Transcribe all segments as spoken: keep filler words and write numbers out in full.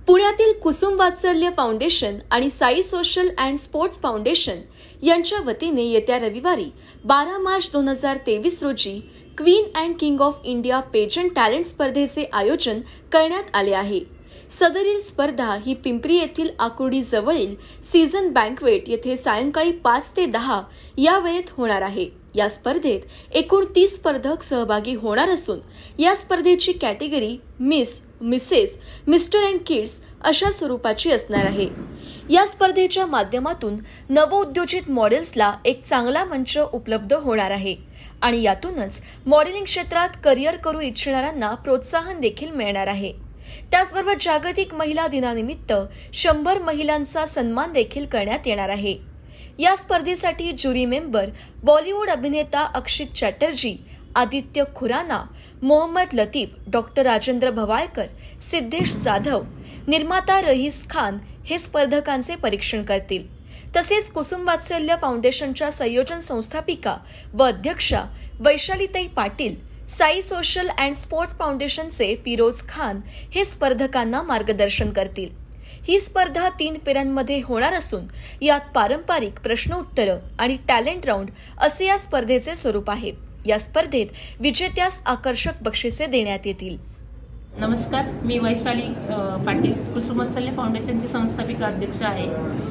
पुण्यातील कुसुम वात्सल्य फाउंडेशन आणि Sai social and sports foundation यांच्या वतीने येत्या रविवारी बारा मार्च दोन हजार तेवीस रोजी queen and king of India pageant talent स्पर्धेचे आयोजन करण्यात आले आहे। सदरील स्पर्धा ही पिंपरी येथील आकुर्डी जवळील सीझन बँकवेट येथे सायंकाळी पाच ते दहा या वेळेत होणार आहे। या स्पर्धेत एकूण तीस स्पर्धक सहभागी होणार असून या स्पर्धेची category miss, Mrs, mister and kids अशा स्वरूपाची असणार आहे। या स्पर्धेच्या माध्यमातून नवउद्योजित मॉडेल्सला एक चांगला मंच उपलब्ध होणार आहे आणि यातूनच मॉडेलिंग क्षेत्रात करिअर करू इच्छिणाऱ्यांना प्रोत्साहन देखील मिळणार आहे। त्याचबरोबर जागतिक महिला दिनानिमित्त शंभर महिलांचा सन्मान देखील करण्यात येणार आहे। या स्पर्धेसाठी ज्युरी मेंबर बॉलिवूड अभिनेता अक्षित चॅटर्जी, आदित्य खुराना, मोहम्मद लतीफ, डॉक्टर राजेंद्र भवाळकर, सिद्धेश जाधव, निर्माता रईस खान हे स्पर्धकांचे परीक्षण करतील। तसेच कुसुम वात्सल्य फाउंडेशनच्या संयोजन संस्थापिका व अध्यक्षा वैशालीताई Patil, Sai social and sports फाउंडेशनचे फिरोज खान हे स्पर्धकांना मार्गदर्शन करतील। ही स्पर्धा तीन फेऱ्यांमध्ये होणार असून यात पारंपरिक प्रश्नोत्तर आणि टॅलेंट राऊंड असे या स्पर्धेचे स्वरूप आहे। या स्पर्धेत विजेत्यास आकर्षक बक्षिसे देण्यात येतील। नमस्कार, मी वैशाली पाटील, कुसुम वात्सल्य फाउंडेशनची संस्थापिका अध्यक्ष आहे।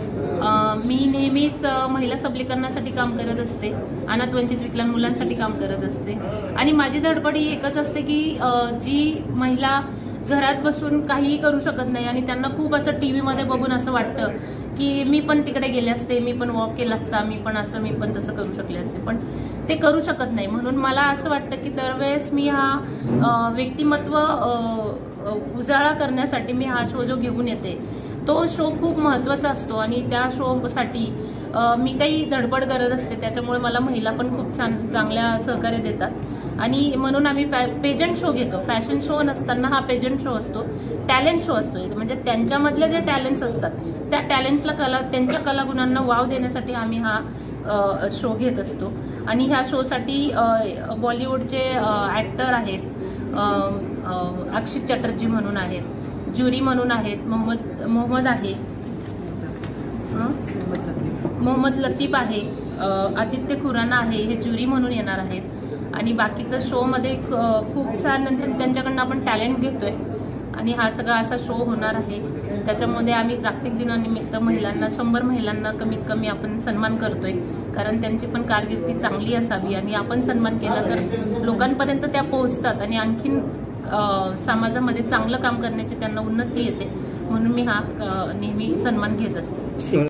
मी नेहमीच महिला सबलीकरणासाठी काम करत असते, अनाथ वंचित विकलांग मुलांसाठी काम करत असते आणि माझी धडपड ही एकच असते की जी महिला घरात बसून काहीही करू शकत नाही आणि त्यांना खूप असं टीव्ही मध्ये बघून असं वाटतं की मी पण तिकडे गेले असते, मी पण वॉक केला असता, मी पण असं मी पण तसं करू शकले असते, पण ते करू शकत नाही। म्हणून मला असं वाटतं की दरवेळेस मी हा व्यक्तिमत्व उजाळा करण्यासाठी मी हा शो जो घेऊन येते तो शो खूप महत्त्वाचा असतो आणि त्या शोसाठी मी काही धडपड करत असते। त्याच्यामुळे मला महिला पण खूप छान चांगल्या सहकार्य देतात आणि म्हणून आम्ही पेजंट शो घेतो। फॅशन शो नसताना हा पेजंट शो असतो, टॅलेंट शो असतो। म्हणजे त्यांच्यामधले जे टॅलेंट्स असतात त्या टॅलेंटला कला त्यांच्या कलागुणांना वाव देण्यासाठी आम्ही हा शो घेत असतो। आणि ह्या शोसाठी बॉलिवूडचे ॲक्टर आहेत, अक्षित चॅटर्जी म्हणून आहेत, ज्युरी म्हणून आहेत, मोहम्मद मोहम्मद आहे, मोहम्मद लतीफ आहे, आदित्य खुराना आहे, हे ज्युरी म्हणून येणार आहेत। आणि बाकीचं शो मध्ये खूप छान त्यांच्याकडनं आपण टॅलेंट घेतोय आणि हा सगळा असा शो होणार आहे। त्याच्यामध्ये आम्ही जागतिक दिनानिमित्त महिलांना शंभर महिलांना कमीत कमी आपण सन्मान करतोय, कारण त्यांची पण कारकिर्दी चांगली असावी आणि आपण सन्मान केला तर लोकांपर्यंत त्या पोहोचतात आणि आणखीन समाजामध्ये चांगलं काम करण्याची त्यांना उन्नती येते। म्हणून मी हा नेहमी सन्मान घेत असते।